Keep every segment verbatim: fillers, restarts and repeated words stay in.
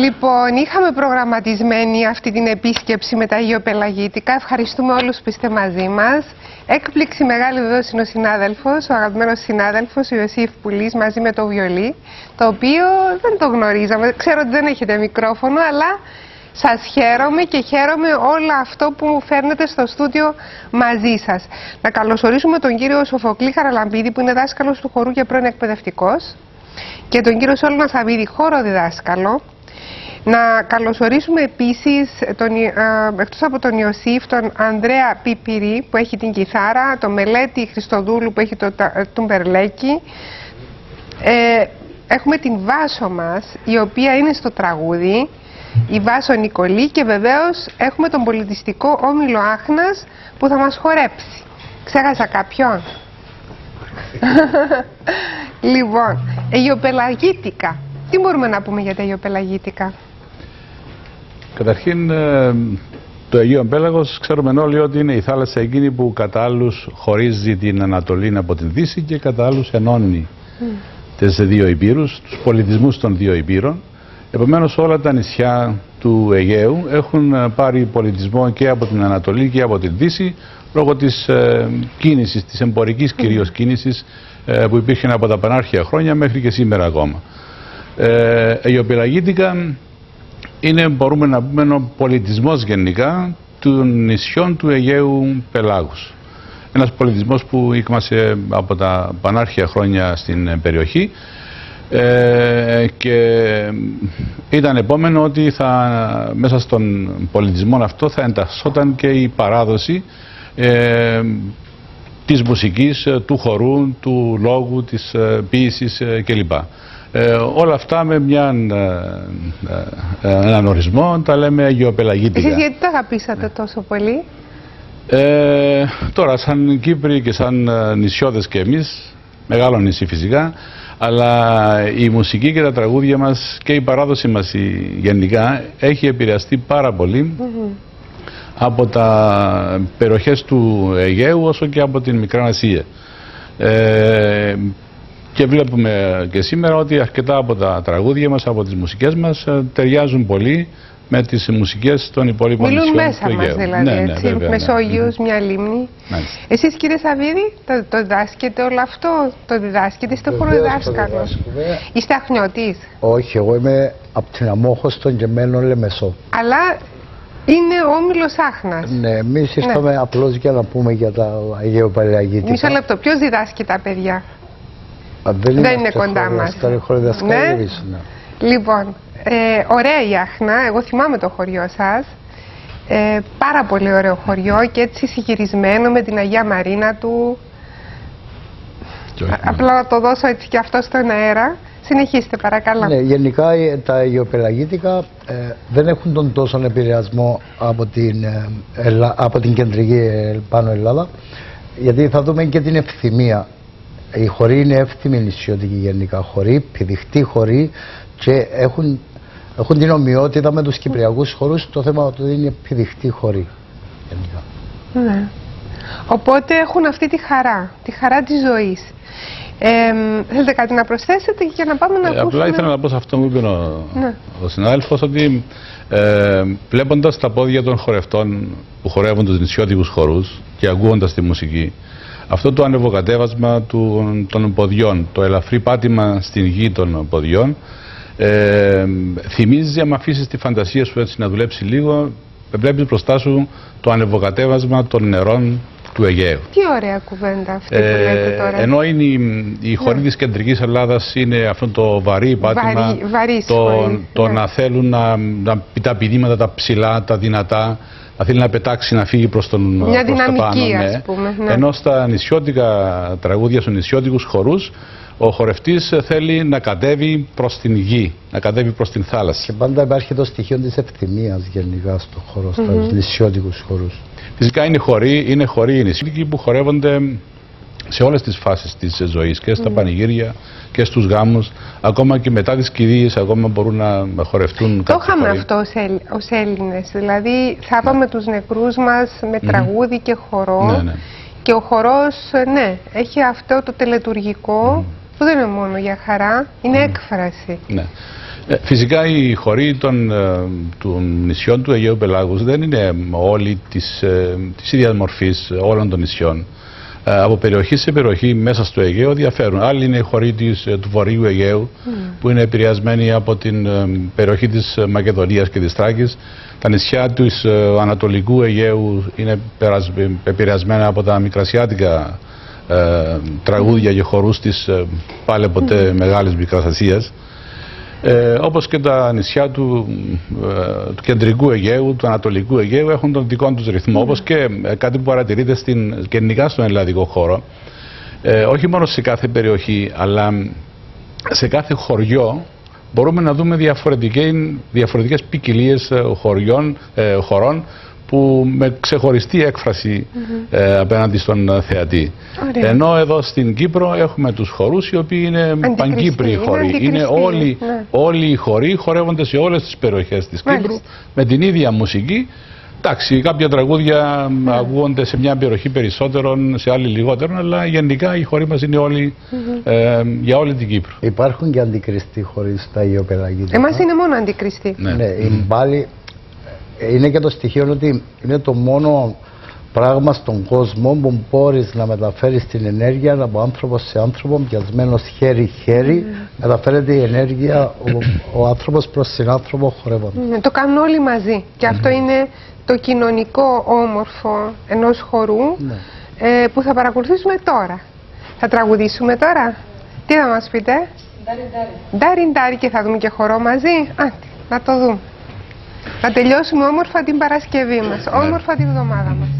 Λοιπόν, είχαμε προγραμματισμένη αυτή την επίσκεψη με τα Αγιοπελαγίτικα. Ευχαριστούμε όλους που είστε μαζί μας. Έκπληξη μεγάλη βεβαίως είναι ο συνάδελφος, ο αγαπημένος συνάδελφος, ο Ιωσήφ Πουλής, μαζί με το βιολί, το οποίο δεν το γνωρίζαμε. Ξέρω ότι δεν έχετε μικρόφωνο, αλλά σας χαίρομαι και χαίρομαι όλο αυτό που μου φέρνετε στο στούντιο μαζί σας. Να καλωσορίσουμε τον κύριο Σοφοκλή Χαραλαμπίδη, που είναι δάσκαλος του χορού και πρώην εκπαιδευτικός, και τον κύριο Σόλωνα Σαββίδη, χώρο διδάσκαλο. Να καλωσορίσουμε επίσης, τον, ε, εκτός από τον Ιωσήφ, τον Ανδρέα Πιπυρή που έχει την κιθάρα, τον Μελέτη Χριστοδούλου που έχει το τουμπερλέκι. Ε, έχουμε την Βάσο μας, η οποία είναι στο τραγούδι, η Βάσο Νικολή, και βεβαίως έχουμε τον πολιτιστικό Όμιλο Άχνας που θα μας χορέψει. Ξέχασα κάποιον? Λοιπόν, Αγιοπελαγίτικα. Τι μπορούμε να πούμε για τα Αγιοπελαγίτικα? Καταρχήν, το Αγίο Πέλαγος ξέρουμε όλοι ότι είναι η θάλασσα εκείνη που κατά άλλους χωρίζει την Ανατολή από την Δύση και κατά άλλους ενώνει mm. τις δύο υπήρους, τους πολιτισμούς των δύο υπήρων. Επομένως, όλα τα νησιά του Αιγαίου έχουν πάρει πολιτισμό και από την Ανατολή και από την Δύση, λόγω της ε, κίνησης, της εμπορικής κυρίως κίνησης ε, που υπήρχε από τα πανάρχια χρόνια μέχρι και σήμερα ακόμα. Ε, Αγιοπελαγίτικα είναι, μπορούμε να πούμε, ο πολιτισμός γενικά των νησιών του Αιγαίου Πελάγους. Ένας πολιτισμός που ήκμασε από τα πανάρχια χρόνια στην περιοχή ε, και ήταν επόμενο ότι θα, μέσα στον πολιτισμό αυτό θα εντασσόταν και η παράδοση ε, της μουσικής, του χορού, του λόγου, της ε, ποίησης ε, κλπ. Ε, όλα αυτά με μια, ε, ε, έναν ορισμό τα λέμε Αγιοπελαγίτικα. Εσείς γιατί τα αγαπήσατε ναι. τόσο πολύ? Ε, τώρα, σαν Κύπροι και σαν νησιώδες και εμείς, μεγάλο νησί φυσικά, αλλά η μουσική και τα τραγούδια μας και η παράδοση μας η, γενικά έχει επηρεαστεί πάρα πολύ mm-hmm. από τα περιοχές του Αιγαίου όσο και από την Μικρά Ασία. Ε, Και βλέπουμε και σήμερα ότι αρκετά από τα τραγούδια μας, από τις μουσικές μας, ταιριάζουν πολύ με τις μουσικές των υπόλοιπων νησιών. Μιλούν μέσα μας δηλαδή, ναι, ναι, έτσι, βέβαια, Μεσόγειος, ναι. μια λίμνη. Ναι. Εσείς, κύριε Σαββίδη, το, το διδάσκετε όλο αυτό, το διδάσκετε, είστε χοροδιδάσκαλος. Είστε αχνιώτης? Όχι, εγώ είμαι από την Αμόχωστον και μένω Λεμεσό. Αλλά είναι ο Όμιλος Άχνας. Ναι, εμείς ήρθαμε ναι. απλώς για να πούμε για τα Αγιοπελαγίτικα. Μισό λεπτό, ποιος διδάσκει τα παιδιά? Δεν, δεν είναι κοντά μας. Ναι. Λοιπόν, ε, ωραία η Άχνα, εγώ θυμάμαι το χωριό σας. Ε, πάρα πολύ ωραίο χωριό και έτσι συγχειρισμένο με την Αγία Μαρίνα του. Απλά να το δώσω έτσι και αυτό στον αέρα. Συνεχίστε παρακαλώ. Ναι, γενικά τα Αγιοπελαγίτικα ε, δεν έχουν τον τόσο επηρεασμό από την, ε, ελα, από την κεντρική ε, πάνω Ελλάδα, γιατί θα δούμε και την ευθυμία. Οι χωροί είναι εύθυμοι νησιώτικοι γενικά χωροί, πηδηχτοί χωροί, και έχουν, έχουν την ομοιότητα με τους κυπριακούς χορούς, το θέμα ότι είναι πηδηχτοί χωροί γενικά. Ναι. Οπότε έχουν αυτή τη χαρά, τη χαρά της ζωής. Ε, θέλετε κάτι να προσθέσετε για να πάμε να ε, ακούσουμε? Απλά ήθελα να πω σε αυτό που είπε ο, ναι. ο συνάδελφος, ότι ε, βλέποντας τα πόδια των χορευτών που χορεύουν τους νησιώτικους χορούς και ακούγοντας τη μουσική, αυτό το ανεβοκατέβασμα του, των ποδιών, το ελαφρύ πάτημα στην γη των ποδιών, ε, θυμίζει, άμα αφήσεις τη φαντασία σου έτσι να δουλέψει λίγο, βλέπεις μπροστά σου το ανεβοκατέβασμα των νερών του Αιγαίου. Τι ωραία κουβέντα αυτή ε, που λέτε τώρα. Ενώ είναι η, η χωρή ναι. της κεντρικής Ελλάδας είναι αυτό το βαρύ πάτημα, βαρύ, το, το ναι. να θέλουν να, να, τα πηδήματα τα ψηλά, τα δυνατά, να θέλει να πετάξει, να φύγει προς τον μια προς τα πάνω. Ναι. Ας πούμε, ναι. Ενώ στα νησιώτικα τραγούδια, στους νησιώτικους χορούς, ο χορευτής θέλει να κατέβει προς την γη, να κατέβει προς την θάλασσα. Και πάντα υπάρχει το στοιχείο της ευθυμίας γενικά στον χώρο, στους mm-hmm. νησιώτικους χορούς. Φυσικά είναι χοροί, είναι χοροί οι νησιώτικοι που χορεύονται σε όλες τις φάσεις της ζωής, και στα mm. πανηγύρια και στους γάμους, ακόμα και μετά τις κηδείες, ακόμα μπορούν να χορευτούν. Το είχαμε αυτό ως Έλληνες, δηλαδή θάβαμε ναι. τους νεκρούς μας με τραγούδι mm. και χορό, ναι, ναι. και ο χορός, ναι, έχει αυτό το τελετουργικό, mm. που δεν είναι μόνο για χαρά, είναι mm. έκφραση. Ναι. Φυσικά οι χωροί των, των νησιών του Αιγαίου Πελάγους δεν είναι όλοι της, της ίδιας μορφής όλων των νησιών. Από περιοχή σε περιοχή μέσα στο Αιγαίο διαφέρουν. Άλλοι είναι οι χωροί της, του Βορείου Αιγαίου mm. που είναι επηρεασμένοι από την περιοχή της Μακεδονίας και της Θράκης. Τα νησιά του Ανατολικού Αιγαίου είναι επηρεασμένα από τα μικρασιάτικα ε, τραγούδια και χορούς της ε, πάλι ποτέ mm. Μεγάλης Μικράς Ασίας. Ε, όπως και τα νησιά του, ε, του κεντρικού Αιγαίου, του ανατολικού Αιγαίου έχουν τον δικό τους ρυθμό, mm. όπως και ε, κάτι που παρατηρείται στην, γενικά στον ελλαδικό χώρο, ε, όχι μόνο σε κάθε περιοχή αλλά σε κάθε χωριό μπορούμε να δούμε διαφορετικές ποικιλίες χωριών, ε, χωρών που με ξεχωριστή έκφραση mm-hmm. ε, απέναντι στον θεατή. Ωραία. Ενώ εδώ στην Κύπρο έχουμε τους χορούς οι οποίοι είναι παγκύπριοι χοροί. Είναι, είναι όλοι, ναι. όλοι οι χοροί χορεύονται σε όλες τις περιοχές της Μάλιστα. Κύπρου με την ίδια μουσική. Εντάξει, κάποια τραγούδια ναι. ακούγονται σε μια περιοχή περισσότερων, σε άλλη λιγότερων, αλλά γενικά οι χοροί μας είναι όλοι mm-hmm. ε, για όλη την Κύπρο. Υπάρχουν και αντικριστοί χοροί στα Αιγαιοπελαγίτικα. Εμάς είναι μόνο αντικριστοί. Ναι, ναι mm. η Μπάλη είναι και το στοιχείο ότι είναι το μόνο πράγμα στον κόσμο που μπορείς να μεταφέρεις την ενέργεια από άνθρωπο σε άνθρωπο, πιασμένος χέρι-χέρι, mm. μεταφέρεται η ενέργεια ο, ο άνθρωπος προς συνάνθρωπο χορεύοντα. Mm. Το κάνουν όλοι μαζί και mm. αυτό είναι το κοινωνικό όμορφο ενός χορού mm. ε, που θα παρακολουθήσουμε τώρα. Θα τραγουδήσουμε τώρα. Τι θα μας πείτε? Ντάρι ντάρι. Και θα δούμε και χορό μαζί. Άντε, να το δούμε. Να τελειώσουμε όμορφα την Παρασκευή μας, όμορφα την εβδομάδα μας.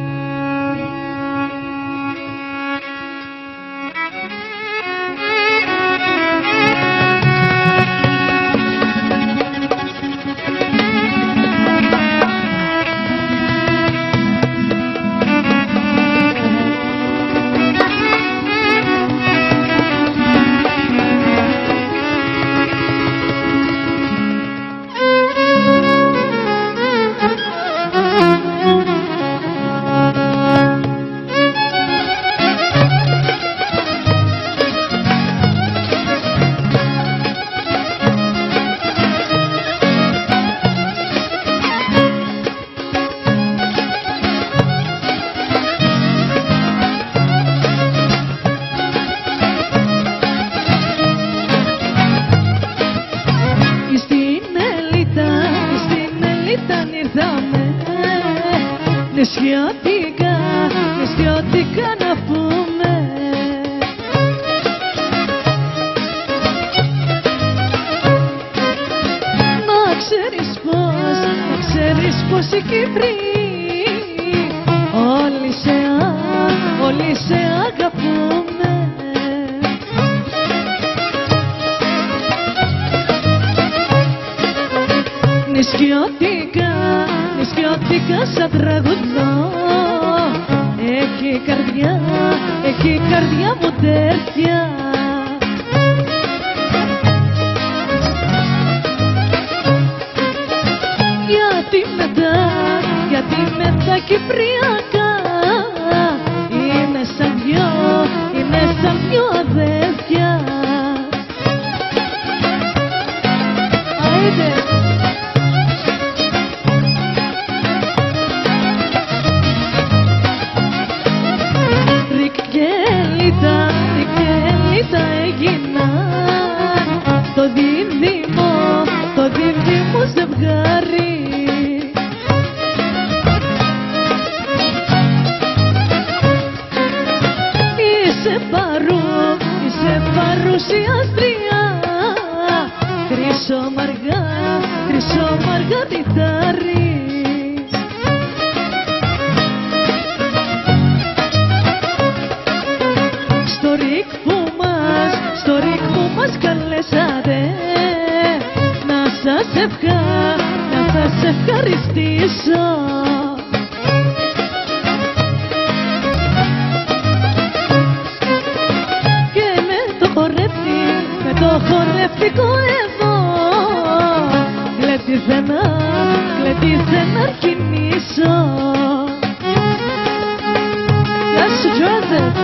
Νησιώτικα, νησιώτικα να πούμε. Να ξέρεις πως, να ξέρεις πως οι Κύπροι όλοι σε, όλοι σε αγαπούμε. Νησιώτικα, νησιώτικα σαν τραγουδό. Έχει καρδιά, έχει καρδιά μου τέτοια. Γιατί μετά, γιατί μετά κυπριακά είναι σαν δυο, είναι σαν δυο αδέρφια. Άιντε. Το δίδυμο, το δίδυμο ζευγάρι. Είσαι παρού, είσαι παρουσιάστρια. Χρυσό μαργά, χρυσό μαργαριτάρι. Στο ρίκ που μας, στο ρίκ που μας καλέσατε, να σας ευχα, να σας ευχαριστήσω. Και με το χορεύτη, με το χορευτικό εδώ, κλέτηθε να, κλέτηθε να αρχινήσω. Γεια σου Τζόζεφ.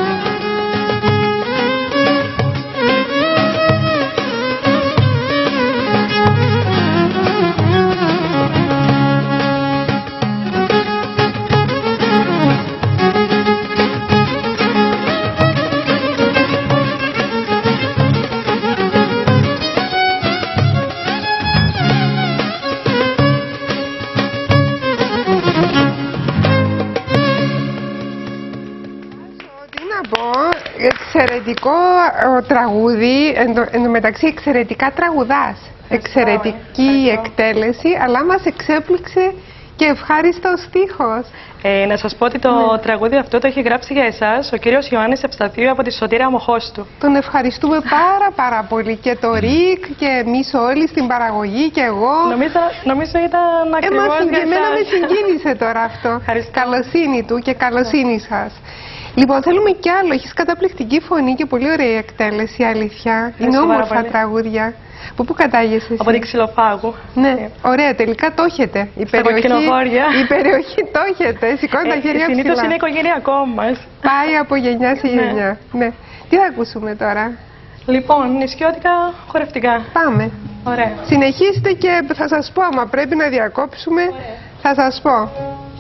Εξαιρετικό ο, τραγούδι, εν τω, εν τω μεταξύ εξαιρετικά τραγουδάς. Εξαιρετική εκτέλεση, αλλά μας εξέπληξε και ευχάριστο στίχος. Ε, να σας πω ότι το ναι. τραγούδι αυτό το έχει γράψει για εσάς ο κύριος Ιωάννης Ευσταθίου από τη Σωτήρα Μοχώστου. Τον ευχαριστούμε πάρα πάρα πολύ και το ΡΙΚ και εμείς όλοι στην παραγωγή και εγώ. Νομίζω, νομίζω ήταν ακριβώς Εμάς, για εμένα εσάς. με συγκίνησε τώρα αυτό. Ευχαριστώ. Καλοσύνη του και καλοσύνη ναι. σας. Λοιπόν, θέλουμε κι άλλο. Έχεις καταπληκτική φωνή και πολύ ωραία εκτέλεση, αλήθεια. Είναι όμορφα τραγούδια. Από πού κατάγεσαι? Από την Ξυλοφάγου. Ναι, ε. ωραία, τελικά το έχετε. Η περιοχή, η περιοχή το έχετε. Σηκώνει ε, τα χέρια ψηλά. Συνήθως είναι οικογενειακό μας. Πάει από γενιά σε γενιά. Ναι. Ναι. Τι θα ακούσουμε τώρα? Λοιπόν, νησιώτικα χορευτικά. Πάμε. Ωραία. Συνεχίστε και θα σας πω, άμα πρέπει να διακόψουμε, ωραία. θα σας πω.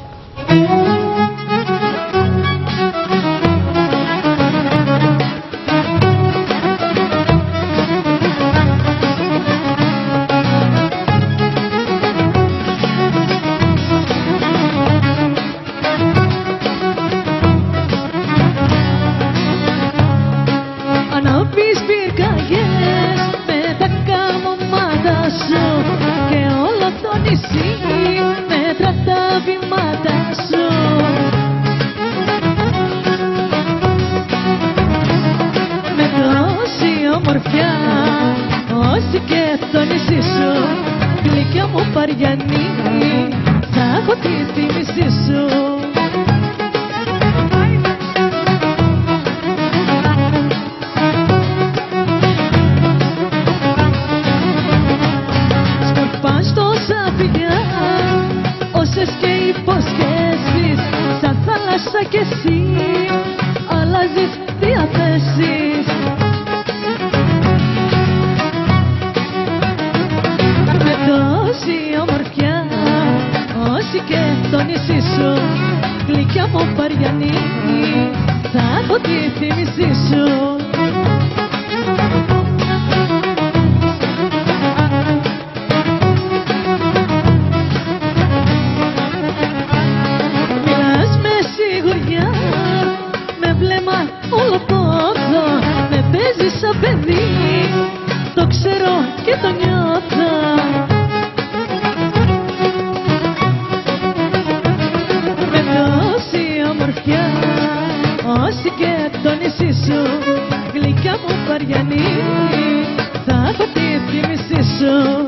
μέτρα τα βήματα σου. Με τόση ομορφιά, όσοι και το νησί σου, γλυκιά μου Παριανή, θα έχω τη θύμησή σου. Κι εσύ αλλάζεις διαθέσεις. Με τόση ομορφιά, όσοι και το νησί σου, γλυκιά μου Παριανή, θα έχω τη θύμησή σου. Παιδί, το ξέρω και το νιώθω. Με τόση ομορφιά, όσοι και το νησί σου, γλυκιά μου Παριανή, θα έχω τη θύμησή σου.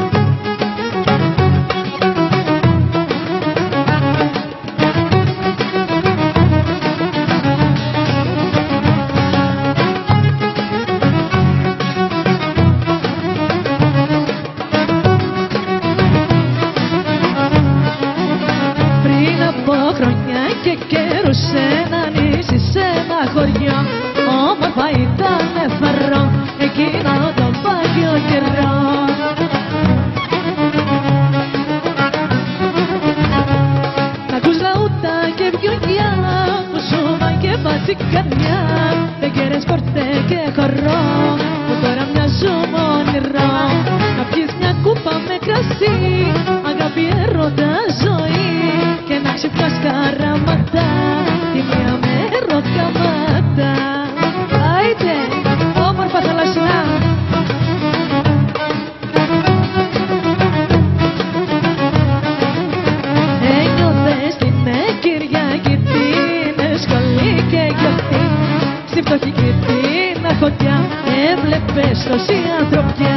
Όμορφα ήταν φαρό εκείνο το πάγιο καιρό. Να ακούς λαούτα και βιολιά που σου μαγεύα την καρδιά, βεγγέρες πορτέ και χορό που τώρα μοιάζουν όνειρο. Να πιεις μια κούπα με κρασί, αγάπη έρωτα ζωή, και να ξυπνάς καράματα τη μία με ερωτάματα. Άιτε, όμορφα θαλασσινά. Ένιωθες την Κυριακή, την σχολή και γιορτή, στη φτωχική την αρχοντιά έβλεπες τόση ανθρωπιά.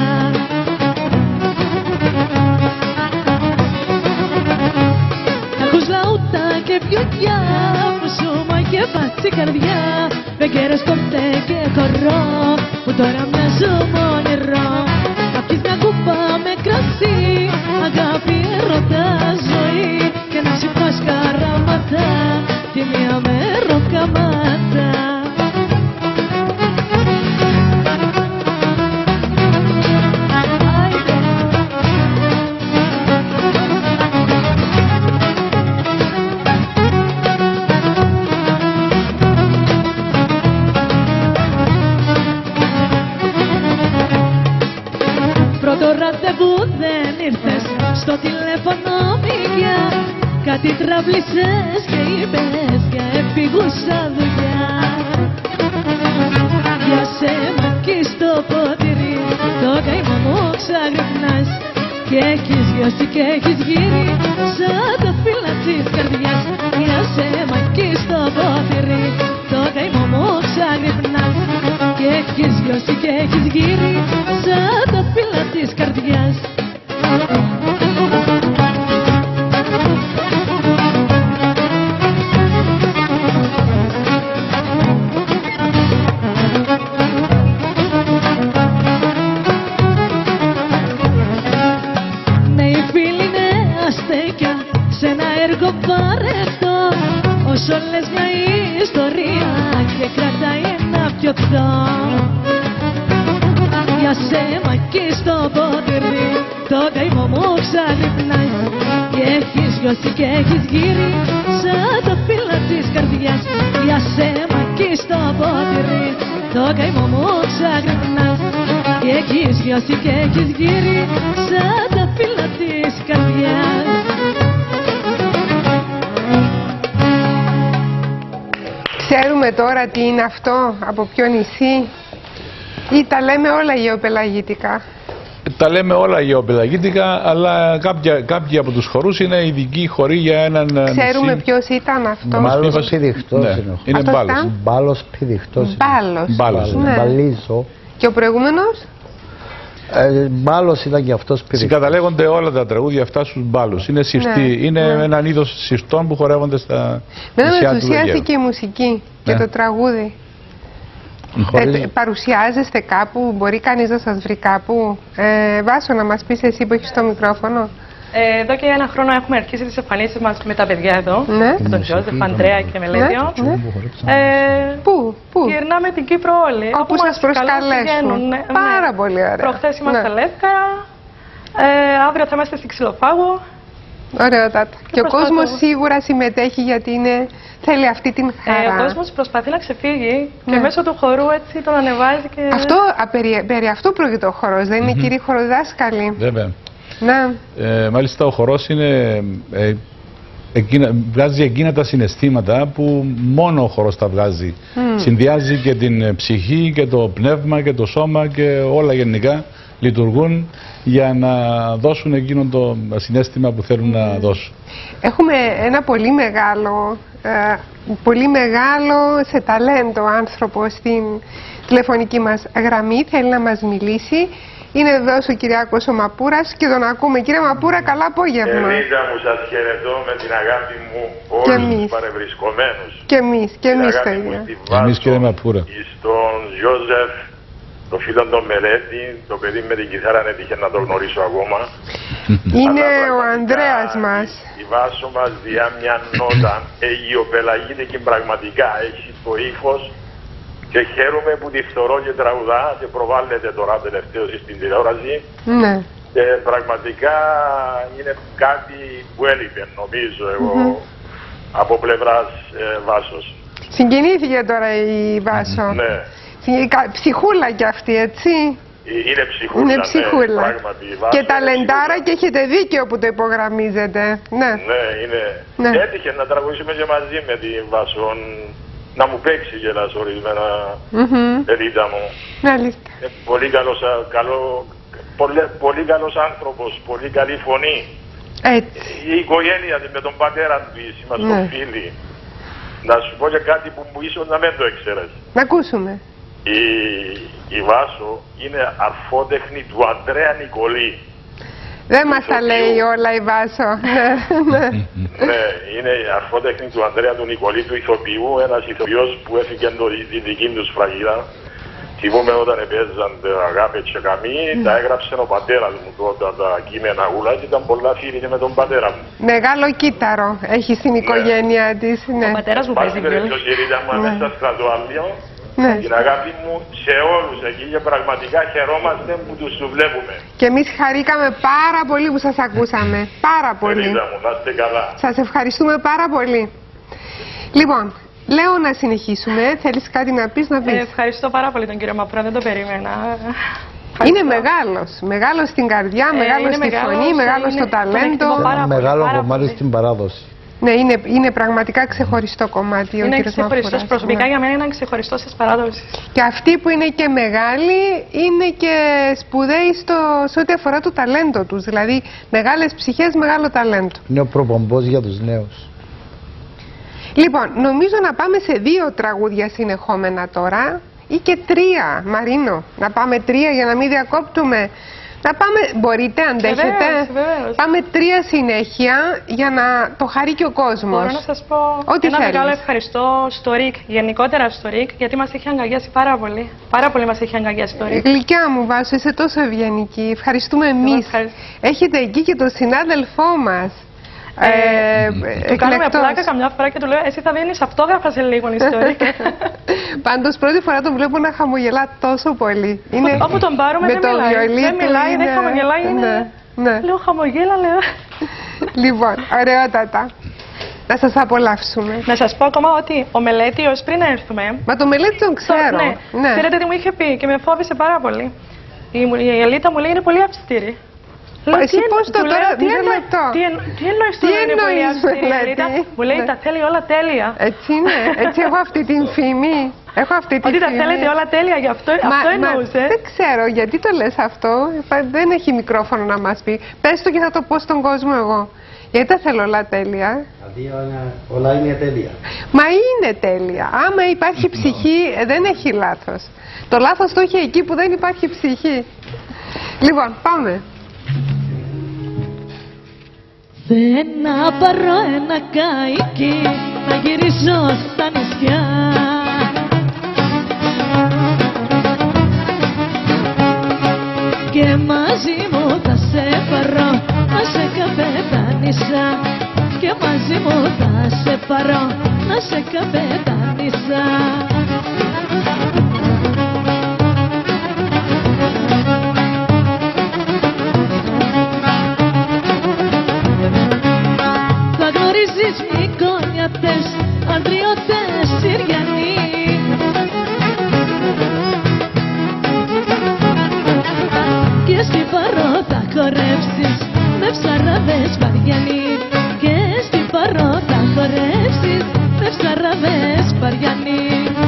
Ακούς λαούτα και βιολιά που σου μαγεύα την καρδιά, βεγγέρες πορτέ και χορό που τώρα μοιάζουν όνειρο. Να πιεις μια κούπα με κρασί, αγάπη έρωτα ζωή, και να ξυπνάς καράματα τη μία με ροκαμάτα. Πρώτο ραντεβού δεν ήρθες, στο τηλέφωνο μηγιά, κάτι τραβλίσες και είπες για επίγουσα δουλειά. Για σένα κι στο ποτήρι το καημό μου ξαγρυπνάς και έχεις γιώσει και έχεις γύρει σαν το φύλλα της καρδιάς. Για σένα κι στο ποτήρι το καημό μου ξαγρυπνάς και έχεις γιώσει και έχεις γύρει σαν το φύλλα της καρδιάς. Όσο λες μια ιστορία και κρατάει ένα πιωτό. Για σένα κι στο ποτήρι το καημό μου ξαγρυπνάς και έχεις γιώσει και έχεις γύρει σαν το φύλλα της καρδιάς. Για σένα κι στο ποτήρι το καημό μου ξαγρυπνάς και έχεις γιώσει και έχεις γύρει σαν το φύλλα της καρδιάς. Ξέρουμε τώρα τι είναι αυτό, από ποιο νησί, ή τα λέμε όλα γεωπελαγητικά? Τα λέμε όλα γεωπελαγητικά, αλλά κάποια, κάποιοι από τους χορούς είναι ειδικοί χοροί για έναν νησί. Ξέρουμε ποιος ήταν αυτό? Μπάλος πηδιχτός ναι, είναι. Είναι αυτός μπάλος. ήταν? Μπάλος πηδιχτός. Μπάλος. Μπάλος, ναι. Μπαλίζω. Και ο προηγούμενος? Ε, Μπάλος ήταν και αυτός πηδιχτός. Συγκαταλέγονται όλα τα τραγούδια αυτά στους μπάλους. Είναι συρτοί, Ναι, είναι ναι. έναν είδος συρτών που χορεύονται στα Μένα με νησιά του ενθουσιάζει Αιγαίου. και η μουσική και Ναι. το τραγούδι. Χωρίς- Ε, παρουσιάζεστε κάπου, μπορεί κανείς να σας βρει κάπου? Ε, Βάσο, να μας πεις εσύ που έχεις το μικρόφωνο. Ε, εδώ και ένα χρόνο έχουμε αρχίσει τις εμφανίσεις μας με τα παιδιά εδώ. Ναι. Με τον Τζόζεφ, Ανδρέα και Μελέδιο. Ναι. Ε, Πού, πού? Γυρνάμε την Κύπρο όλοι. Όπου μας σας προσκαλέσουν. καλούν, πηγαίνουν, ναι, Πάρα ναι. πολύ ωραία. Προχθές είμαστε Ναι. στα Λεύκαρα. Ε, αύριο θα είμαστε στη Ξυλοφάγο. Ωραιότατα. Και, ο προσπαθώ. κόσμος σίγουρα συμμετέχει γιατί είναι, θέλει αυτή την χαρά. Ε, ο κόσμος προσπαθεί να ξεφύγει Ναι. και μέσω του χορού έτσι τον ανεβάζει και... Αυτό, α, περί, περί αυτού πρόκειται ο χορός, δεν είναι κύριοι χοροδάσκαλοι? Βέβαια. Να. Ε, μάλιστα ο χορός είναι, ε, εκείνα, βγάζει εκείνα τα συναισθήματα που μόνο ο χορός τα βγάζει. Συνδυάζει και την ψυχή και το πνεύμα και το σώμα και όλα γενικά λειτουργούν για να δώσουν εκείνο το συναίσθημα που θέλουν να δώσουν. Έχουμε ένα πολύ μεγάλο, ε, πολύ μεγάλο σε ταλέντο άνθρωπο στην τηλεφωνική μας γραμμή. Θέλει να μας μιλήσει. Είναι εδώ ο Κυριάκος ο Μαπούρας και τον ακούμε. Κύριε Μαπούρα, καλά απόγευμα. Ελίζα μου, σας χαιρετώ με την αγάπη μου Και όλους εμείς. τους παρευρισκομένους. Και εμείς, και Την εμείς το αγάπη μου ίδιο. στη Εμείς, Βάσο, κύριε Μαπούρα. στον Γιώζεφ, το φίλο τον Μελέτη, το παιδί με την κιθάρα αν έτυχε να το γνωρίσω ακόμα. Είναι Αλλά ο πραγματικά Ανδρέας μας. Η Βάσο μας διά μια νότα αιγιοπελαγίτικη πραγματικά, έχει το ύφος και χαίρομαι που τη θωρώ και τραγουδά και προβάλλεται τώρα τελευταίως στην τηλεόραση. Ναι. Και πραγματικά είναι κάτι που έλειπε νομίζω εγώ από πλευράς ε, Βάσος. Συγκινήθηκε τώρα η Βάσο. Ναι. Συγκι- κα- Ψυχούλα κι αυτή, έτσι. Ε, Είναι ψυχούλα, Είναι ναι, ψυχούλα. πράγματι. Η Βάσο Και είναι ταλεντάρα ψυχούλα. και έχετε δίκιο που το υπογραμμίζετε. Ναι. Ναι, είναι. Ναι. Έτυχε να τραγουδήσουμε και μαζί με τη Βάσο. Να μου παίξει και ένα ορισμένα Μμμ. Ελίδα μου. Μάλιστα. Ε, πολύ καλός, α, καλό, πολύ, πολύ καλός άνθρωπος, πολύ καλή φωνή. Έτσι. Η οικογένεια της με τον πατέρα του είμαστε Ναι. φίλοι. Να σου πω και κάτι που μου ίσως να μην το έξερες. Να ακούσουμε. Η, η Βάσο είναι αρφότεχνη του Ανδρέα Νικολή. Δεν μας τα ηθοποιού. λέει όλα η Βάσο. Ναι, ναι. Ναι, είναι η αρφότεχνη του Ανδρέα του Νικολή, του ηθοποιού, ένας ηθοποιός που έφυγε το, τη δική του σφραγίδα. Θυμούμαι όταν παίζαν τα αγάπη και καμί, τα έγραψε ο πατέρας μου τότε τα κείμενα ούλα και ήταν πολλά φίλοι και με τον πατέρα μου. Μεγάλο κύτταρο έχει στην οικογένεια της. Ναι. Ο πατέρας μου Πάση παίζει βιολί. περιπτώσει η Ρίδα μου μέσα στα στρατοάλια, Ναι. την αγάπη μου σε όλους εκεί και πραγματικά χαιρόμαστε που τους βλέπουμε. Και εμείς χαρήκαμε πάρα πολύ που σας ακούσαμε. Πάρα πολύ. Ρίδα μου, να είστε καλά. Σας ευχαριστούμε πάρα πολύ. Λοιπόν, λέω να συνεχίσουμε. Θέλεις κάτι να πεις, να Ε, πεις? ευχαριστώ πάρα πολύ τον κύριο Μαπρό, δεν το περίμενα. Είναι Ευχαριστώ. μεγάλος. Μεγάλος στην καρδιά, Ε, μεγάλος είναι στη μεγάλος, φωνή, ε, μεγάλος είναι- στο τον ταλέντο. εκτιμώ πάρα Ένα πολύ, μεγάλο πάρα κομμάτι πολύ. στην παράδοση. Ναι, είναι, είναι πραγματικά ξεχωριστό κομμάτι. Είναι ο κύριος ξεχωριστός. Μαχούρας, Προσωπικά ναι. για μένα είναι ξεχωριστός της παράδοσης. Και αυτοί που είναι και μεγάλοι είναι και σπουδαίοι στο, σε ό,τι αφορά το ταλέντο τους. Δηλαδή, μεγάλες ψυχές, μεγάλο ταλέντο. Είναι ο προπομπός για τους νέους. Λοιπόν, νομίζω να πάμε σε δύο τραγούδια συνεχόμενα τώρα ή και τρία, Μαρίνο. Να πάμε τρία για να μην διακόπτουμε. Να πάμε, μπορείτε, αντέχετε. Βεβαίως, βεβαίως. Πάμε τρία συνέχεια για να το χαρεί και ο κόσμος. Μπορώ να σας πω Ό,τι ένα θέλεις. μεγάλο ευχαριστώ στο ΡΙΚ, γενικότερα στο ΡΙΚ, γιατί μας έχει αγκαλιάσει πάρα πολύ. Πάρα πολύ μας έχει αγκαλιάσει το ΡΙΚ. Γλυκιά μου, Βάσο, είσαι τόσο ευγενική. Ευχαριστούμε εμείς. ευχαριστώ. Έχετε εκεί και τον συνάδελφό μας. Ε, Ε, Του κάνουμε εκλεκτός. πλάκα καμιά φορά και του λέω εσύ θα δίνεις αυτόγραφα σε λίγο στο ΡΙΚ. Πάντως πρώτη φορά τον βλέπω να χαμογελά τόσο πολύ. Είναι Όπου τον πάρουμε με δεν το μιλάει. βιολί Δεν του μιλάει, είναι- δεν χαμογελάει, είναι... Ναι, ναι. Λέω χαμογέλα, λέω. Λοιπόν, ωραιότατα. Να σας απολαύσουμε. Να σας πω ακόμα ότι ο Μελέτιος πριν έρθουμε... Μα το μελέτη τον ξέρω. Ναι, Ναι. ξέρετε τι μου είχε πει και με φόβησε πάρα πολύ. Η, μου- η Ελίτα μου λέει είναι πολύ αυστηρή. Λέω, Εσύ τι εν- πώς το του λέω, τώρα, τι μισό εννο- λεπτό. Τι, εν- τι εννοείς Τι τώρα είναι πολύ εννοείς, αυστηρή η Μελέτη? Ελίτα? Μου λέει Ναι. τα θέλει όλα τέλεια. Έτσι είναι. Έτσι έχω αυτή την φήμη. Έχω αυτή την Ότι τα φήμη. θέλετε όλα τέλεια, γι' αυτό, αυτό εννοούσε. δεν ξέρω γιατί το λες αυτό. Πα- Δεν έχει μικρόφωνο να μας πει. Πες το και θα το πω στον κόσμο εγώ. Γιατί τα θέλω όλα τέλεια. Αντί όλα είναι τέλεια. Μα είναι τέλεια. Άμα υπάρχει ψυχή, ε, δεν έχει λάθος. Το λάθος το έχει εκεί που δεν υπάρχει ψυχή. Λοιπόν, πάμε. Δεν να πάρω ένα καϊκί να γυρίσω στα νησιά. Και μαζί μου θα σε πάρω να σε καπετάνισα. Και μαζί μου θα σε πάρω να σε καπετάνισα. Θα γνωρίζεις μικόνιατες, αντριώτες, Συριανοί. Και στη Παρό θα χορεύσεις με ψαράδες Βαριανοί. Και στη Παρό θα χορεύσεις με ψαράδες Βαριανοί.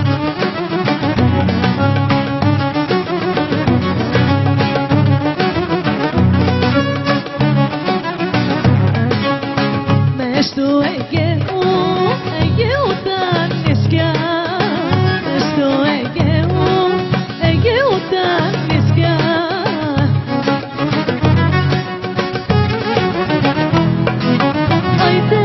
Μες του Αιγαίου, Αιγαίου τα νησιά. Μες του Αιγαίου, Αιγαίου τα νησιά. Άιτε,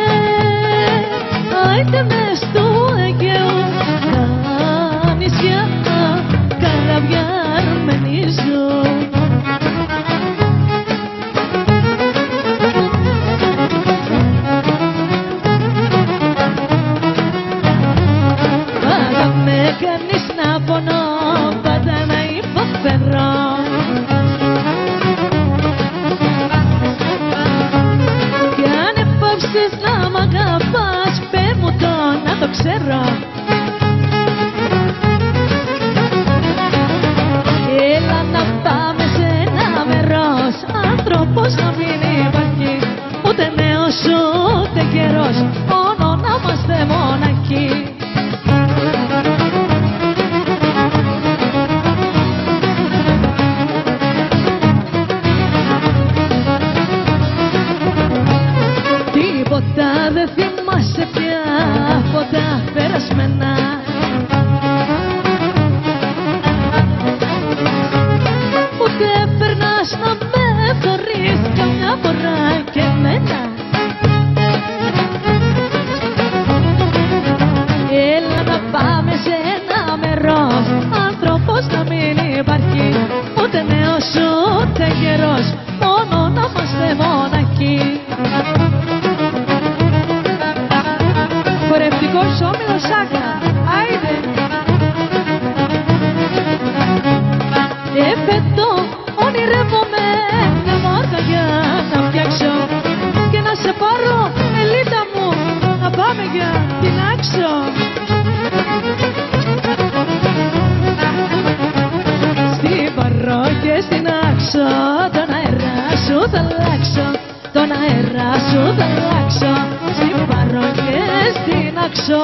άιτε μες του Αιγαίου τα νησιά. Καραβιά αρμενίζουν. Πάντα με κάνεις να πονώ, πάντα να υποφέρω. Κι αν επάψεις να μ' αγαπάς, πες μου το να το ξέρω. Έλα να πάμε σε ένα μέρος, άνθρωπος να μην υπάρχει. Ούτε νέος ούτε καιρός, μόνο να είμαστε μοναχοί. Τίποτα δεν θυμάσαι πια από τα περασμένα. Ούτε περνάς να με θωρείς καμιά φορά και εμένα. Έλα να πάμε σε ένα μέρος, άνθρωπος να μην υπάρχει. Ούτε νέος ούτε γερός, μόνο να είμαστε μοναχοί. Χορευτικός όμιλος Σάκα, άιντε! Εφετό ονειρεύομαι μια μάγια να φτιάξω και να σε πάρω, Ελίτα μου, να πάμε για την Άξο. Στην Παρό και στην Άξο, τον αέρα σου θα αλλάξω, τον αέρα σου θα αλλάξω. Στην άξο.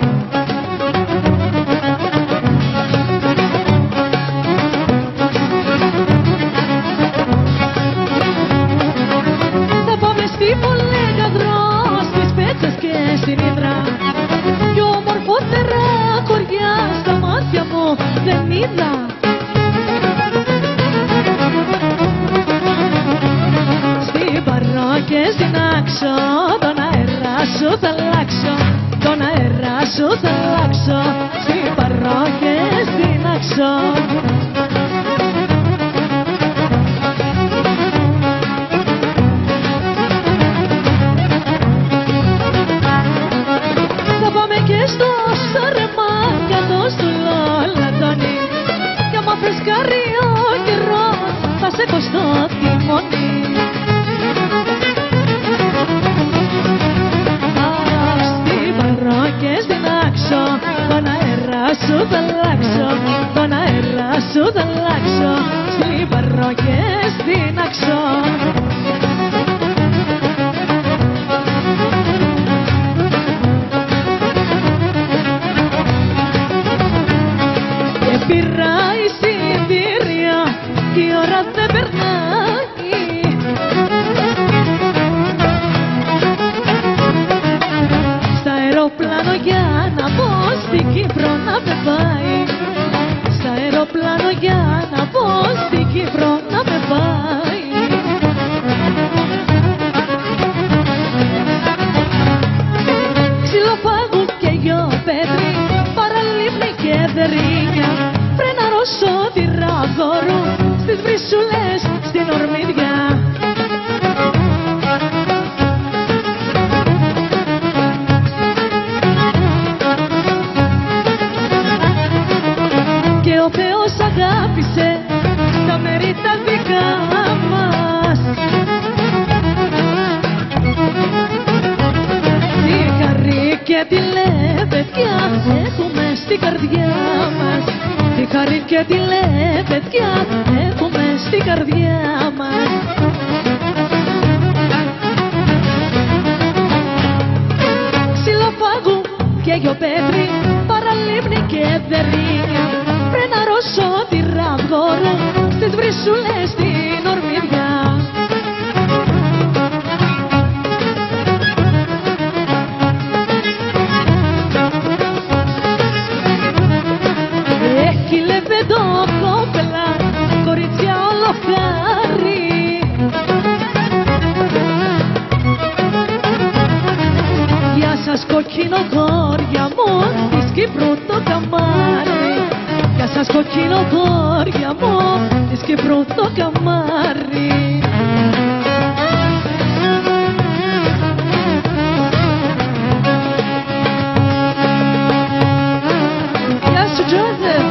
Θα πάμε στη Πολέγαδρο, στις Πέτσες και στην Ύδρα, κι ομορφότερα κοριά στα μάτια μου δεν είδα. Στην Παρό και στην Άξο, τον αέρα σου θα αλλάξω, τον αέρα σου θα αλλάξω, στην Παρό και στην Άξο. Θα πάμε και στο Σάρεμα, κάτω στο Λολατώνι, κι άμα φρεσκάρει ο καιρός, θα σε έχω στο τιμόνι. Στην Παρό και στην Άξο, τον αέρα σου θα αλλάξω, τον αέρα σου θα αλλάξω, στην Παρό και στην Άξο. Και πήρα εισιτήρια κι η ώρα δεν περνάει, στα αεροπλάνο για να πω στην Κύπρο να με πάει, στα αεροπλάνο για να πω στην Κύπρο να με πάει. Ξυλοφάγου και γιο-πέτρι, παραλίμνη και δερίνια, φρέναρο σωτηρά δώρου, στις βρυσούλες στην Ορμίδια. Και ο Θεός αγάπησε στα μέρη τα δικά μας, τη χαρή και τη λεβεδιά έχουμε στην καρδιά μας, τη χαρή και τη λεβεδιά έχουμε στην καρδιά μας. Ξυλοφάγου και γιο-πέτρι, παραλίμνη και δερίνια, φρέναρο σωτηρά δώρο, στις βρυσούλες στην Ορμίδια. Έχει λεβέντο κόπελα, κορίτσια όλο χάρη, γεια σας κοκκινογόρια μου, της Κύπρου το καμάρι, γεια σας κοκκινογόρια μου, της Κύπρου το καμάρι. Γεια σου Τζόζεφ.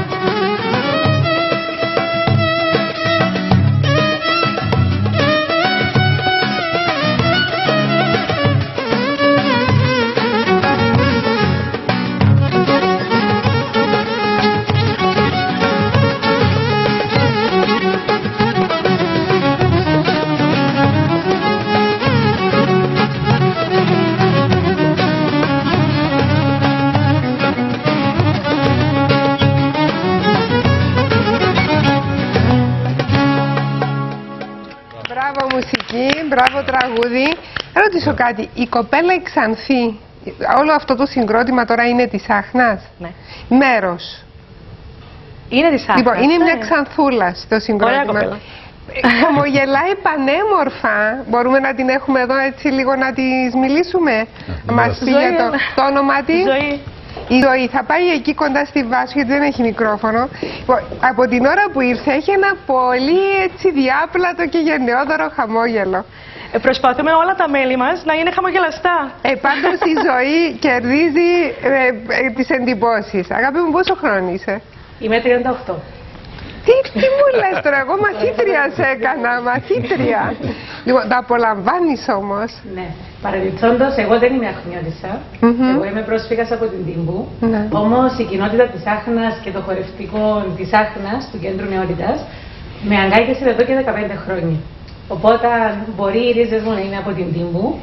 Μπράβο μουσική, μπράβο τραγούδι. Να ρωτήσω κάτι, η κοπέλα η Ξανθή, όλο αυτό το συγκρότημα τώρα είναι της Άχνας? Ναι. Μέρος. Είναι της Άχνας. Λοιπόν, είναι ναι. μια Ξανθούλα στο συγκρότημα. Ωραία κοπέλα. Χαμογελάει πανέμορφα. Μπορούμε να την έχουμε εδώ έτσι λίγο να της μιλήσουμε? Να μας πει για το, το όνομα της. Ζωή. Η Ζωή θα πάει εκεί κοντά στη Βάσου, γιατί δεν έχει μικρόφωνο. Από την ώρα που ήρθε έχει ένα πολύ έτσι διάπλατο και γενναιόδωρο χαμόγελο. Ε, προσπαθούμε όλα τα μέλη μας να είναι χαμογελαστά. Ε, πάντως η Ζωή κερδίζει ε, ε, τις εντυπώσεις. Αγάπη μου, πόσο χρόνο είσαι? Είμαι τριάντα οκτώ. Τι, τι μου λες τώρα, εγώ μαθήτρια σε έκανα, μαθήτρια. Λοιπόν, τα απολαμβάνεις όμως. Ναι. Παρελθόντως, εγώ δεν είμαι αχνιώτισσα. Mm-hmm. Εγώ είμαι πρόσφυγας από την Τύμπου. Ναι. Όμως η κοινότητα της Άχνας και το χορευτικό της Άχνας, του Κέντρου Νεότητας, με αγκάγιασε εδώ και δεκαπέντε χρόνια. Οπότε μπορεί οι ρίζες μου να είναι από την Τύμπου,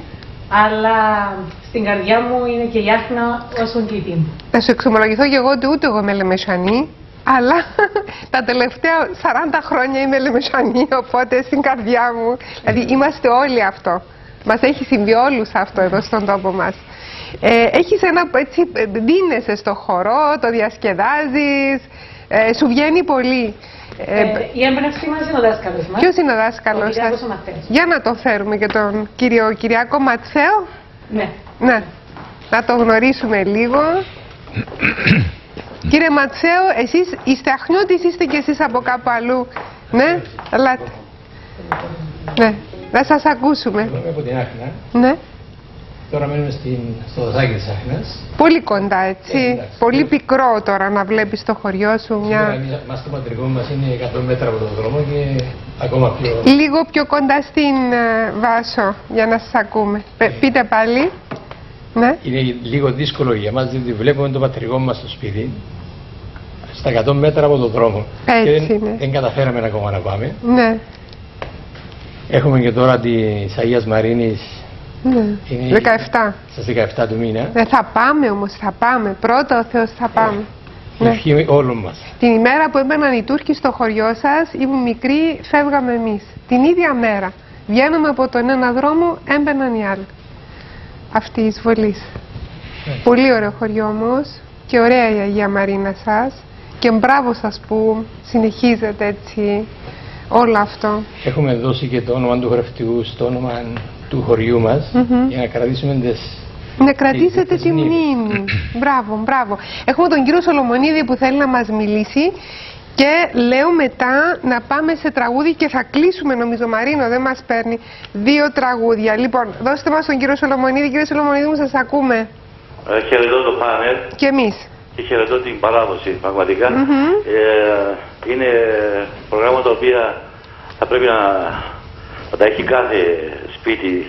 αλλά στην καρδιά μου είναι και η Άχνα όσο και η Τίμ. Θα σου εξομολογηθώ και εγώ ότι ούτε εγώ είμαι Λεμεσανή, αλλά τα τελευταία σαράντα χρόνια είμαι Λεμεσανή, οπότε στην καρδιά μου, δηλαδή είμαστε όλοι αυτό. Μας έχει συμβεί όλους αυτό εδώ στον τόπο μας. Ε, έχεις ένα, έτσι, δίνεσαι στο χορό, το διασκεδάζεις, ε, σου βγαίνει πολύ. Ε, η έμπνευση μας είναι ο δάσκαλος μας. Ποιος είναι ο δάσκαλος σας? Ο Ματθαίος. Για να το φέρουμε και τον κύριο Κυριάκο Ματθαίο. Ναι. Ναι. Να το γνωρίσουμε λίγο. Κύριε Ματθαίο, εσείς είστε αχνιώτης, είστε κι εσείς από κάπου αλλού? Ναι, ελάτε. Ναι, να σας ακούσουμε. Είμαι από την Άχνα. Ναι. Τώρα μένουμε στην, στο δασάκι της Άχνας. Πολύ κοντά, έτσι. Ε, πολύ πικρό τώρα να βλέπεις το χωριό σου. Μια... Μας το πατρικό μας είναι εκατό μέτρα από τον δρόμο και ακόμα πιο... Λίγο πιο κοντά στην uh, Βάσο, για να σας ακούμε. Ε, πείτε πάλι. Ναι. Είναι λίγο δύσκολο για μας, διότι βλέπουμε το πατρικό μας στο σπίτι, στα εκατό μέτρα από τον δρόμο. Έτσι, και δεν, ναι. δεν καταφέραμε ακόμα να πάμε. Ναι. Έχουμε και τώρα της Αγίας Μαρίνης. Ναι. δεκαεπτά. Στις δεκαεπτά του μήνα. Ναι, θα πάμε όμως, θα πάμε. Πρώτα ο Θεός θα πάμε. Ε, ναι. Ευχή όλων μας. Την ημέρα που έμπαιναν οι Τούρκοι στο χωριό σας, ήμουν μικρή, φεύγαμε εμείς. Την ίδια μέρα. Βγαίναμε από τον ένα δρόμο, έμπαιναν οι άλλοι. Αυτή η εισβολή. Ναι. Πολύ ωραίο χωριό όμως και ωραία η Αγία Μαρίνα σας. Και μπράβο σας που συνεχίζετε έτσι όλο αυτό. Έχουμε δώσει και το όνομα του χορευτικού στο όνομα του χωριού μας, mm-hmm. για να κρατήσουμε τις... Να κρατήσετε τη μνήμη. Μπράβο, μπράβο. Έχουμε τον κύριο Σολομονίδη που θέλει να μας μιλήσει και λέω μετά να πάμε σε τραγούδι και θα κλείσουμε, νομίζω, Μαρίνο, δεν μας παίρνει, δύο τραγούδια. Λοιπόν, δώστε μας τον κύριο Σολομονίδη. Κύριε Σολομονίδη μου, σας ακούμε. Ε, χαιρετώ το πάνελ. Και εμείς. Και χαιρετώ την παράδοση, πραγματικά. Mm-hmm. ε, είναι προγράμματα τα οποία θα πρέπει να, να τα έχει κάθε σπίτι,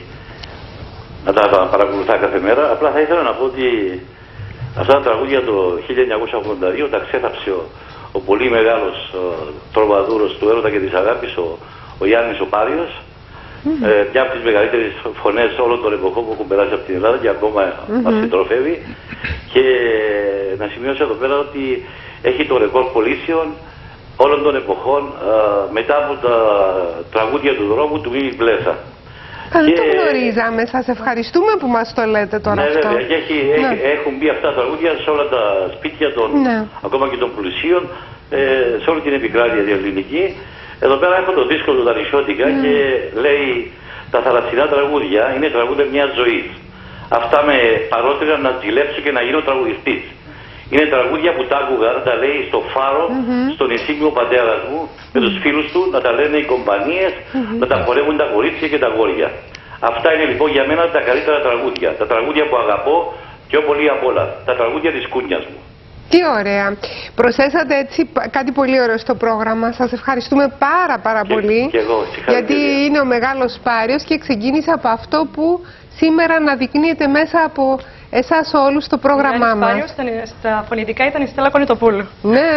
να τα παρακολουθά κάθε μέρα. Απλά θα ήθελα να πω ότι αυτά τα τραγούδια το χίλια εννιακόσια ογδόντα δύο τα ξέθαψε ο, ο πολύ μεγάλος τροβαδούρος του έρωτα και της αγάπης, ο, ο Γιάννης ο Πάριος. Mm-hmm. ε, μια από τις μεγαλύτερες φωνές όλων των εποχών που έχουν περάσει από την Ελλάδα και ακόμα mm-hmm. μας συντροφεύει. Και να σημειώσω εδώ πέρα ότι έχει το ρεκόρ πωλήσεων όλων των εποχών α, μετά από τα τραγούδια του δρόμου του Μίμη Μπλέσα. Δεν το γνωρίζαμε. Σας ευχαριστούμε που μας το λέτε τώρα ναι, αυτό. Βέβαια, και έχει, ναι. έχει, έχουν μπει αυτά τα τραγούδια σε όλα τα σπίτια των, ναι. ακόμα και των πλουσίων, ε, σε όλη την επικράτεια τη ελληνική. Εδώ πέρα έχω το δίσκο του τα νησιώτικα ναι. και λέει τα θαλασσινά τραγούδια είναι τραγούδια μιας ζωής. Αυτά με παρότριναν να ζηλέψω και να γίνω τραγουδιστής. Είναι τραγούδια που τα άκουγα, τα λέει στο Φάρο, mm-hmm. στο νησί μου ο πατέρας μου, με τους φίλους του, να τα λένε οι κομπανίες, mm-hmm. να τα χορεύουν τα κορίτσια και τα αγόρια. Αυτά είναι λοιπόν για μένα τα καλύτερα τραγούδια. Τα τραγούδια που αγαπώ πιο πολύ απ' όλα. Τα τραγούδια της κούνιας μου. Τι ωραία. Προσθέσατε έτσι κάτι πολύ ωραίο στο πρόγραμμα. Σας ευχαριστούμε πάρα πάρα και, πολύ. Και εγώ, γιατί είναι ο Μεγάλος Πάριος και ξεκίνησε από αυτό που σήμερα αναδεικνύεται μέσα από εσάς όλους το πρόγραμμά μας. Πάριος, στα φωνητικά ήταν η Στέλλα Κονιτοπούλου. Ναι.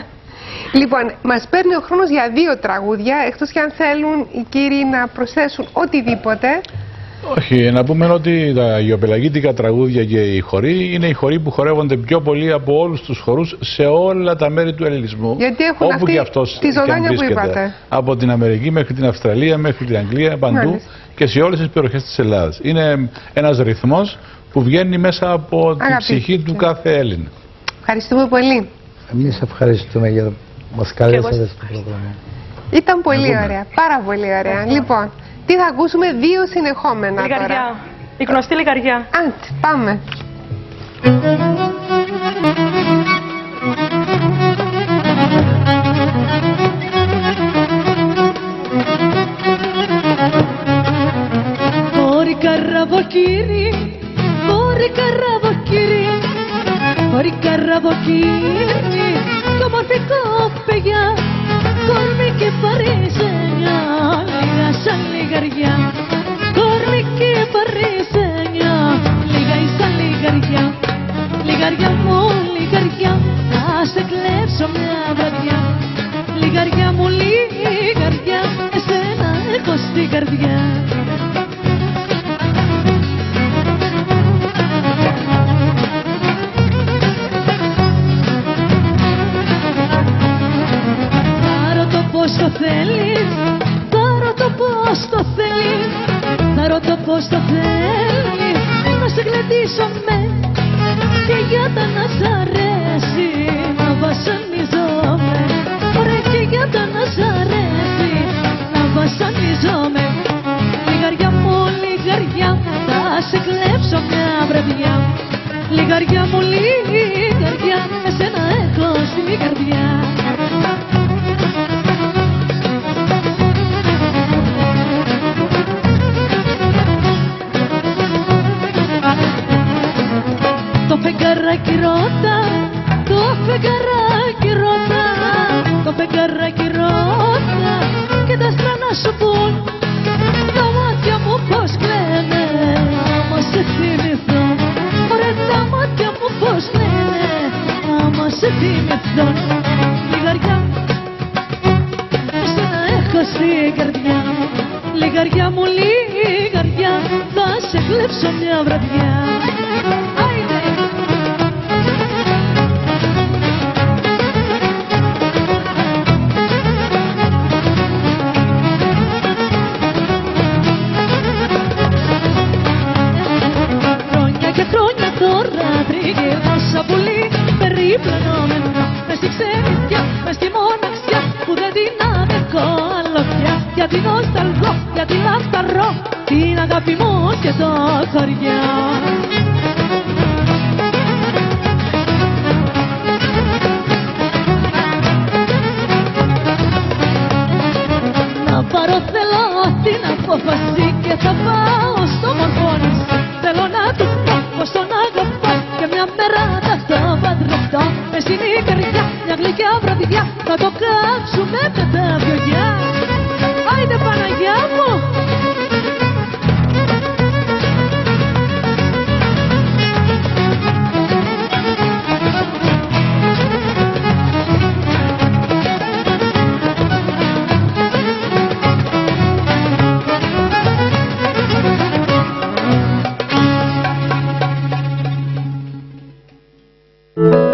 Λοιπόν, μας παίρνει ο χρόνος για δύο τραγούδια, εκτός και αν θέλουν οι κύριοι να προσθέσουν οτιδήποτε. Όχι, να πούμε ότι τα αγιοπελαγίτικα τραγούδια και οι χοροί είναι οι χοροί που χορεύονται πιο πολύ από όλους τους χορούς σε όλα τα μέρη του ελληνισμού. Γιατί έχουν όπου αυτή και αυτός τη ζωντάνια που βρίσκεται. είπατε. Από την Αμερική μέχρι την Αυστραλία, μέχρι την Αγγλία, παντού. Μάλιστα. Και σε όλες τις περιοχές της Ελλάδας. Είναι ένας ρυθμός που βγαίνει μέσα από Αγαπητή. την ψυχή του κάθε Έλληνα. Ευχαριστούμε πολύ. Εμείς ευχαριστούμε για το που μας καλέσατε στο πρόγραμμα. Ήταν πολύ ωραία, πάρα πολύ ωραία. Λοιπόν, τι θα ακούσουμε, δύο συνεχόμενα λιγαριά. Τώρα. Η γνωστή λιγαριά. Άντε, πάμε. Μπορεί καραβοκύρι, μπορεί καραβοκύρι, μπορεί καραβοκύρι, το μορφικό παιδιά, κόρμη και παρίζενια, λίγα σαν λιγαριά. Κόρμη και παρίζενια, λίγα σαν λιγαριά. Λιγαριά μου, λιγαριά, θα σε κλέψω μια βραδιά. Λιγαριά μου, λιγαριά, εσένα έχω στην καρδιά. θέλεις, θα ρωτώ πως το θέλεις, θα ρωτώ πως το θέλεις, να σε γλεντήσω με και για τα να σ' αρέσει να βασανιζόμαι. Ωραία και για τα να σ' αρέσει να βασανιζόμαι. Λιγαριά μου, λιγαριά, θα σε κλέψω μια βραδιά. Λιγαριά μου, λιγαριά, εσένα έχω στην καρδιά. Το φεγγαράκι ρώτα, το φεγγαράκι ρώτα, το φεγγαράκι ρώτα και τα άστρα να σου πουν τα μάτια μου πως κλαίνε άμα σε θυμηθώ. Ωραία τα μάτια μου πως κλαίνε άμα σε θυμηθώ. Λιγαριά, εσένα έχω στην καρδιά. Λιγαριά μου, λιγαριά, θα σε κλέψω μια βραδιά. Τριγυρνώσα πουλί περιπλανόμενο μες στη ξενιτιά, μες στη μοναξιά που δεν την αδεχώ άλλο πια. Γιατί νοσταλγώ, γιατί λαχταρώ την αγάπη μου και το χωριά. Να πάρω θέλω την απόφαση και θα πάω στο μορφώνας. Θέλω να του πω πως τον αγαπώ και μια μέρα θα το παντρευτώ. Μες στην καρδιά μια γλυκιά βραδιά θα το κάψουμε με τα βιογιά. Άιντε Παναγιά μου! Thank you.